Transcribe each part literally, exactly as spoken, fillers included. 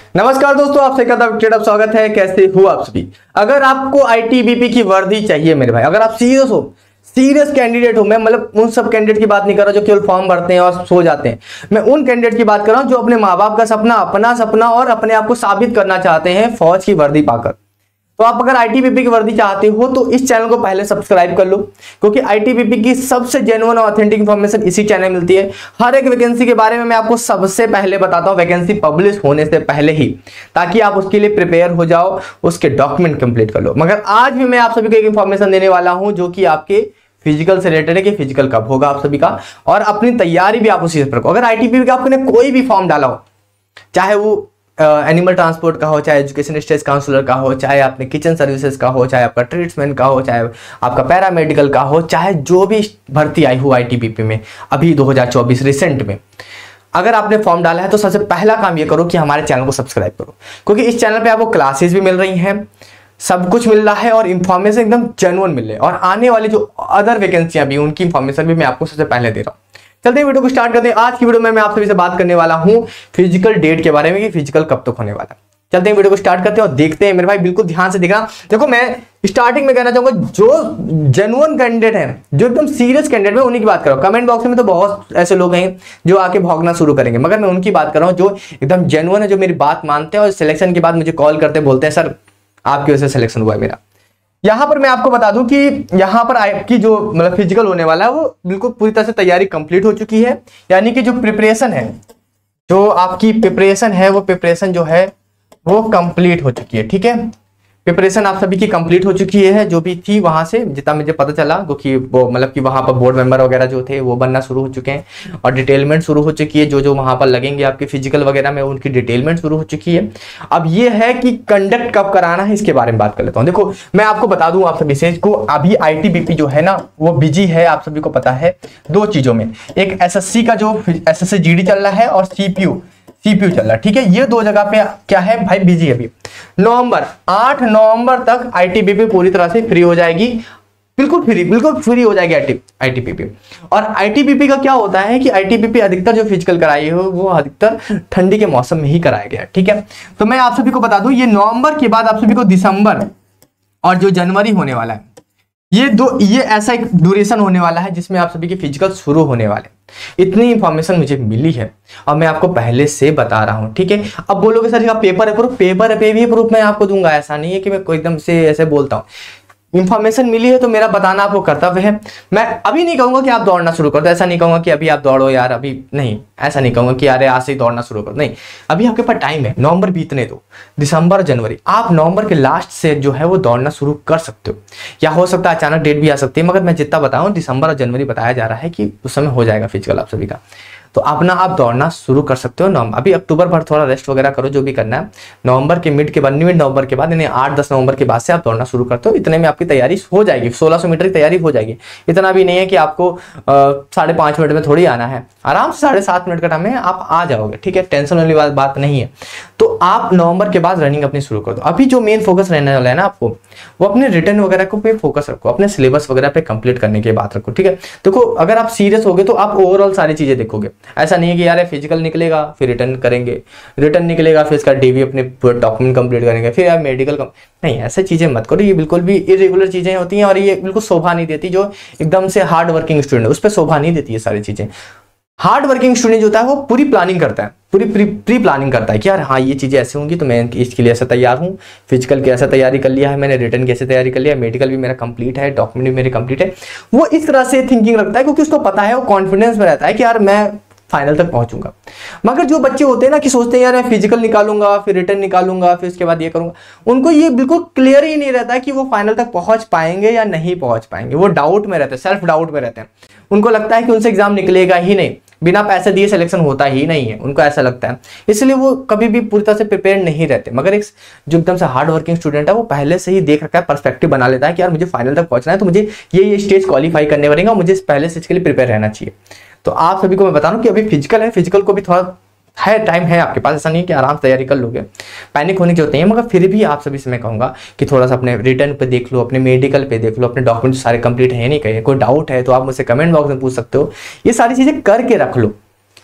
नमस्कार दोस्तों, आपसे का स्वागत है। कैसे हो आप सभी। अगर आपको आईटीबीपी की वर्दी चाहिए मेरे भाई, अगर आप सीरियस हो, सीरियस कैंडिडेट हो, मैं मतलब उन सब कैंडिडेट की बात नहीं कर रहा जो केवल फॉर्म भरते हैं और सो जाते हैं। मैं उन कैंडिडेट की बात कर रहा हूं जो अपने माँ बाप का सपना, अपना सपना और अपने आप को साबित करना चाहते हैं फौज की वर्दी पाकर। तो आप अगर आईटीबीपी की वर्दी चाहते हो तो इस चैनल को पहले सब्सक्राइब कर लो, क्योंकि आईटीबीपी की सबसे जेन्युइन और ऑथेंटिक इंफॉर्मेशन इसी चैनल मिलती है। हर एक वैकेंसी के बारे में मैं आपको सबसे पहले बताता हूं, वैकेंसी पब्लिश होने से पहले ही, ताकि आप उसके लिए प्रिपेयर हो जाओ, उसके डॉक्यूमेंट कंप्लीट कर लो। मगर आज भी मैं आप सभी को एक इंफॉर्मेशन देने वाला हूं जो कि आपके फिजिकल से रिलेटेड है कि फिजिकल कब होगा आप सभी का, और अपनी तैयारी भी आप उसी से रखो। अगर आईटीबीपी का आपने कोई भी फॉर्म डाला हो, चाहे वो एनिमल ट्रांसपोर्ट का हो, चाहे एजुकेशन स्टेज काउंसलर का हो, चाहे आपने किचन सर्विसेज का हो, चाहे आपका ट्रीटमेंट का हो, चाहे आपका पैरामेडिकल का हो, चाहे जो भी भर्ती आई हो आईटीबीपी में अभी दो हज़ार चौबीस रिसेंट में, अगर आपने फॉर्म डाला है तो सबसे पहला काम ये करो कि हमारे चैनल को सब्सक्राइब करो, क्योंकि इस चैनल पे आपको क्लासेस भी मिल रही हैं, सब कुछ मिल रहा है और इंफॉर्मेशन एकदम जेन्युइन मिल रही है। और आने वाली जो अदर वैकेंसियां भी, उनकी इंफॉर्मेशन भी मैं आपको सबसे पहले दे रहा हूँ। चलते हैं वीडियो को स्टार्ट करते हैं। आज की वीडियो में मैं आप सभी से बात करने वाला हूं फिजिकल डेट के बारे में कि फिजिकल कब तक होने वाला है। चलते हैं वीडियो को स्टार्ट करते हैं और देखते हैं। मेरे भाई बिल्कुल ध्यान से देखना। देखो, मैं स्टार्टिंग में कहना चाहूंगा जो जेन्युइन कैंडिडेट है, जो एकदम सीरियस कैंडिडेट है, उन्हीं की बात करो। कमेंट बॉक्स में तो बहुत ऐसे लोग हैं जो आके भौंकना शुरू करेंगे, मगर मैं उनकी बात कर रहा हूँ जो एकदम जेन्युइन है, जो मेरी बात मानते हैं और सिलेक्शन के बाद मुझे कॉल करते बोलते हैं सर आपकी वजह से सिलेक्शन हुआ है मेरा। यहां पर मैं आपको बता दूं कि यहां पर आपकी जो मतलब फिजिकल होने वाला है वो बिल्कुल पूरी तरह से तैयारी कंप्लीट हो चुकी है। यानी कि जो प्रिपरेशन है, जो आपकी प्रिपरेशन है, वो प्रिपरेशन जो है वो कंप्लीट हो चुकी है। ठीक है, प्रिपरेशन आप सभी की कंप्लीट हो चुकी है, जो भी थी वहां से जितना मुझे पता चला, क्योंकि वो मतलब कि वहां पर बोर्ड मेंबर वगैरह जो थे वो बनना शुरू हो चुके हैं और डिटेलमेंट शुरू हो चुकी है। जो जो वहां पर लगेंगे आपके फिजिकल वगैरह में, उनकी डिटेलमेंट शुरू हो चुकी है। अब ये है कि कंडक्ट कब कराना है, इसके बारे में बात कर लेता हूँ। देखो, मैं आपको बता दूं आप सभी से को, अभी आईटीबीपी जो है ना वो बिजी है, आप सभी को पता है, दो चीजों में। एक एसएससी का जो एसएससी जीडी चल रहा है और सीपीयू सीपीयू चल रहा है। ठीक है, ये दो जगह पे क्या है भाई, बिजी है। अभी नवंबर आठ नवंबर तक आईटीबीपी पूरी तरह से फ्री हो जाएगी, बिल्कुल फ्री, बिल्कुल फ्री हो जाएगी आईटीबीपी। और आईटीबीपी का क्या होता है कि आईटीबीपी अधिकतर जो फिजिकल कराई हो वो अधिकतर ठंडी के मौसम में ही कराया गया। ठीक है, तो मैं आप सभी को बता दूं, ये नवंबर के बाद आप सभी को दिसंबर और जो जनवरी होने वाला है, ये दो ये ऐसा एक ड्यूरेशन होने वाला है जिसमें आप सभी के फिजिकल शुरू होने वाले। इतनी इंफॉर्मेशन मुझे मिली है और मैं आपको पहले से बता रहा हूं। ठीक है, अब बोलोगे सर इसका पेपर है प्रूफ, पेपर पे भी प्रूफ मैं आपको दूंगा। ऐसा नहीं है कि मैं कोई एकदम से ऐसे बोलता हूं। इंफॉर्मेशन मिली है तो मेरा बताना आपको कर्तव्य है। मैं अभी नहीं कहूंगा कि आप दौड़ना शुरू कर दो, ऐसा नहीं कहूंगा कि अभी आप दौड़ो यार, अभी नहीं, ऐसा नहीं कहूंगा कि यार आज से ही दौड़ना शुरू कर, नहीं। अभी आपके पास टाइम है, नवंबर बीतने दो, दिसंबर जनवरी, आप नवंबर के लास्ट से जो है वो दौड़ना शुरू कर सकते हो, या हो सकता है अचानक डेट भी आ सकती है, मगर मैं जितना बताऊं दिसंबर और जनवरी बताया जा रहा है कि उस समय हो जाएगा फिजिकल आप सभी का। तो अपना आप दौड़ना शुरू कर सकते हो। नवंबर, अभी अक्टूबर भर थोड़ा रेस्ट वगैरह करो, जो भी करना है। नवंबर के मिड के बाद, मिड नवंबर के बाद, यानी आठ दस नवंबर के बाद से आप दौड़ना शुरू करते हो। इतने में आपकी तैयारी हो जाएगी, सोलह सौ मीटर की तैयारी हो जाएगी। इतना भी नहीं है कि आपको साढ़े पाँच मिनट में थोड़ी आना है, आराम से साढ़े सात मिनट का टाइम है, आप आ जाओगे। ठीक है, टेंशन वाली बात बात नहीं है। तो आप नवंबर के बाद रनिंग अपनी शुरू कर दो। अभी जो मेन फोकस रहने वाला है ना आपको, वो अपने रिटर्न वगैरह को पे फोकस रखो, अपने सिलेबस वगैरह पे कंप्लीट करने की बात रखो। ठीक है, देखो अगर आप सीरियस होगे तो आप ओवरऑल सारी चीजें देखोगे। ऐसा नहीं है कि यार फिजिकल निकलेगा फिर रिटर्न करेंगे, रिटर्न निकलेगा फिर इसका डीवी अपने डॉक्यूमेंट कंप्लीट करेंगे, फिर यार मेडिकल कम... नहीं, ऐसे चीजें मत करो। ये बिल्कुल भी इरेगुलर चीजें होती हैं और ये बिल्कुल शोभा नहीं देती। जो एकदम से हार्ड वर्किंग स्टूडेंट है उस पर शोभा नहीं देती ये सारी चीजें। हार्ड वर्किंग स्टूडेंट जो होता है वो पूरी प्लानिंग करता है, पूरी प्री प्री प्लानिंग करता है कि यार हाँ ये चीजें ऐसे होंगी तो मैं इसके लिए ऐसा तैयार हूँ, फिजिकल की ऐसा तैयारी कर लिया है मैंने, रिटर्न की ऐसे तैयारी कर लिया, मेडिकल भी मेरा कंप्लीट है, डॉक्यूमेंट भी मेरे कंप्लीट है। वो इस तरह से थिंकिंग रखता है क्योंकि उसको पता है, वो कॉन्फिडेंस में रहता है कि यार मैं फाइनल तक पहुंचूंगा। मगर जो बच्चे होते हैं ना कि सोचते हैं यार मैं फिजिकल निकालूंगा फिर रिटर्न निकालूंगा फिर उसके बाद ये करूंगा, उनको ये बिल्कुल क्लियर ही नहीं रहता है कि वो फाइनल तक पहुंच पाएंगे या नहीं पहुंच पाएंगे। वो डाउट में रहते हैं, सेल्फ डाउट में रहते हैं। उनको लगता है कि उनसे एग्जाम निकलेगा ही नहीं, बिना पैसे दिए सिलेक्शन होता ही नहीं है, उनको ऐसा लगता है। इसलिए वो कभी भी पूरी तरह से प्रिपेयर नहीं रहते। मगर एक जो एकदम से हार्ड वर्किंग स्टूडेंट है वो पहले से ही देख रखा है, पर्सपेक्टिव बना लेता है कि यार मुझे फाइनल तक पहुंचना है तो मुझे ये ये स्टेज क्वालिफाई करने पड़ेगा, मुझे पहले से इसके लिए प्रिपेयर रहना चाहिए। तो आप सभी को मैं बता रहा हूं कि अभी फिजिकल है, फिजिकल को भी थोड़ा है, टाइम है आपके पास, ऐसा नहीं कि आराम से तैयारी कर लोगे, पैनिक होने की जरूरत नहीं है। मगर फिर भी आप सभी से मैं कहूंगा कि थोड़ा सा अपने रिटर्न पे देख लो, अपने मेडिकल पे देख लो, अपने डॉक्यूमेंट सारे कंप्लीट है नहीं, कहीं कोई डाउट है तो आप मुझसे कमेंट बॉक्स में पूछ सकते हो। ये सारी चीजें करके रख लो,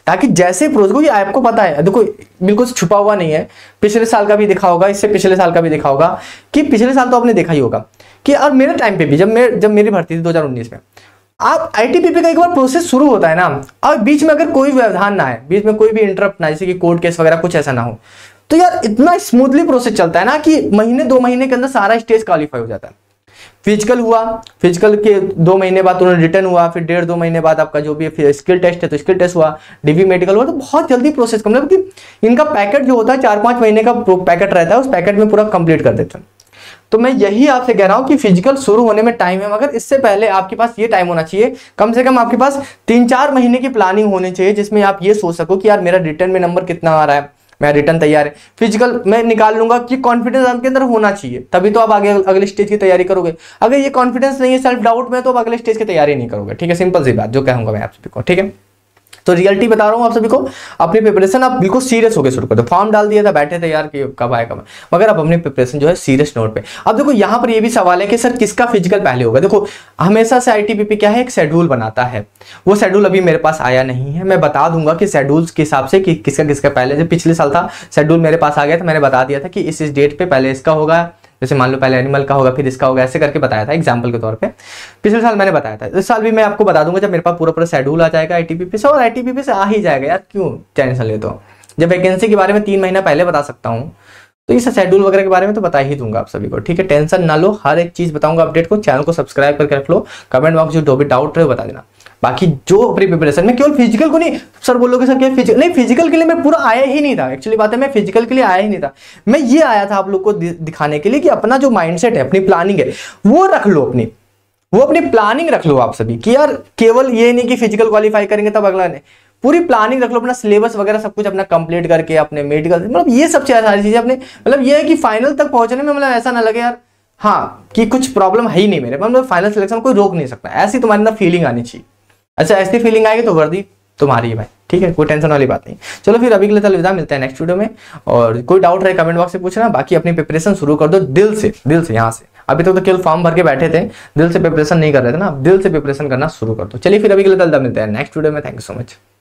ताकि जैसे प्रोसेस को, ये आपको पता है, देखो बिल्कुल छुपा हुआ नहीं है, पिछले साल का भी देखा होगा, इससे पिछले साल का भी देखा होगा, कि पिछले साल तो आपने देखा ही होगा कि, और मेरे टाइम पे भी जब मैं जब मेरी भर्ती थी दो हज़ार उन्नीस में, आप आईटीबीपी का एक बार प्रोसेस शुरू होता है ना, और बीच में अगर कोई व्यवधान ना है, बीच में कोई भी इंटरप्ट ना, जैसे कि कोर्ट केस वगैरह कुछ ऐसा ना हो, तो यार इतना स्मूथली प्रोसेस चलता है ना कि महीने दो महीने के अंदर सारा स्टेज क्वालिफाई हो जाता है। फिजिकल हुआ, फिजिकल के दो महीने बाद तुरंत रिटर्न हुआ, फिर डेढ़ दो महीने बाद आपका जो भी स्किल टेस्ट है तो स्किल टेस्ट हुआ, डीवी मेडिकल हुआ, तो बहुत जल्दी प्रोसेस, मतलब कि इनका पैकेट जो होता है चार पांच महीने का पैकेट रहता है, उस पैकेट में पूरा कंप्लीट कर देते हैं। तो मैं यही आपसे कह रहा हूं कि फिजिकल शुरू होने में टाइम है, मगर इससे पहले आपके पास ये टाइम होना चाहिए, कम से कम आपके पास तीन चार महीने की प्लानिंग होनी चाहिए, जिसमें आप ये सोच सको कि यार मेरा रिटर्न में नंबर कितना आ रहा है, मैं रिटर्न तैयार है, फिजिकल मैं निकाल लूंगा, कि कॉन्फिडेंस आपके अंदर होना चाहिए, तभी तो आप आगे अगले स्टेज की तैयारी करोगे। अगर ये कॉन्फिडेंस नहीं है, सेल्फ डाउट में, तो आप अगले स्टेज की तैयारी नहीं करोगे। ठीक है, सिंपल सी बात जो कहूंगा मैं आप सभी को। ठीक है, तो रियलिटी बता रहा हूं आप सभी को, अपनी प्रिपरेशन आप बिल्कुल सीरियस होकर शुरू कर दो। फॉर्म डाल दिया था, बैठे थे यार कि कब आएगा, मगर अब अपनी प्रिपरेशन जो है सीरियस नोट पे। अब देखो यहाँ पर ये भी सवाल है कि सर किसका फिजिकल पहले होगा। देखो हमेशा से आईटीबीपी क्या है, एक शेड्यूल बनाता है, वो शेड्यूल अभी मेरे पास आया नहीं है, मैं बता दूंगा कि शेड्यूल्स के हिसाब से कि किसका किसका पहले। जब पिछले साल था शेड्यूल मेरे पास आ गया था, मैंने बता दिया था कि इस इस डेट पे पहले इसका होगा, जैसे मान लो पहले एनिमल का होगा फिर इसका होगा, ऐसे करके बताया था एग्जाम्पल के तौर पे। पिछले साल मैंने बताया था, इस साल भी मैं आपको बता दूंगा जब मेरे पास पूरा पूरा शेड्यूल आ जाएगा आईटीबीपी से, और आईटीबीपी से आ ही जाएगा यार, क्यों टेंशन ले। तो जब वैकेंसी के बारे में तीन महीना पहले बता सकता हूँ, तो इस शेड्यूल वगैरह के बारे में तो बता ही दूंगा आप सभी को। ठीक है, टेंशन ना लो, हर एक चीज बताऊंगा अपडेट को। चैनल को सब्सक्राइब करके रख लो, कमेंट बॉक्स जो भी डाउट रहे बता देना। बाकी जो अपनी प्रिपरेशन में केवल फिजिकल को नहीं, सर बोलोगे सर क्या फिजिकल नहीं, फिजिकल के लिए मैं पूरा आया ही नहीं था। एक्चुअली बात है मैं फिजिकल के लिए आया ही नहीं था, मैं ये आया था आप लोग को दिखाने के लिए कि अपना जो माइंडसेट है, अपनी प्लानिंग है वो रख लो, अपनी वो अपनी प्लानिंग रख लो आप सभी कि यार केवल ये नहीं कि फिजिकल क्वालिफाई करेंगे तब अगला नहीं, पूरी प्लानिंग रख लो, अपना सिलेबस वगैरह सब कुछ अपना कंप्लीट करके, अपने मेडिकल मतलब ये सब सारी चीजें अपने, मतलब ये है कि फाइनल तक पहुंचने में मतलब ऐसा ना लगे यार हाँ कि कुछ प्रॉब्लम है ही नहीं मेरे, मतलब फाइनल सिलेक्शन कोई रोक नहीं सकता, ऐसी तुम्हारे अंदर फीलिंग आनी चाहिए। अच्छा ऐसी फीलिंग आएगी तो वर्दी तुम्हारी है भाई। ठीक है, कोई टेंशन वाली बात नहीं। चलो फिर अभी के लिए अलविदा, मिलते हैं नेक्स्ट वीडियो में, और कोई डाउट रहे कमेंट बॉक्स से पूछना। बाकी अपनी प्रिपरेशन शुरू कर दो दिल से, दिल से यहाँ से। अभी तक तो, तो केवल फॉर्म भर के बैठे थे, दिल से प्रिपरेशन नहीं कर रहे थे ना, दिल से प्रिपरेशन करना शुरू कर दो। चलिए फिर अभी के लिए अलविदा, मिलते हैं नेक्स्ट वीडियो में। Thank you so much.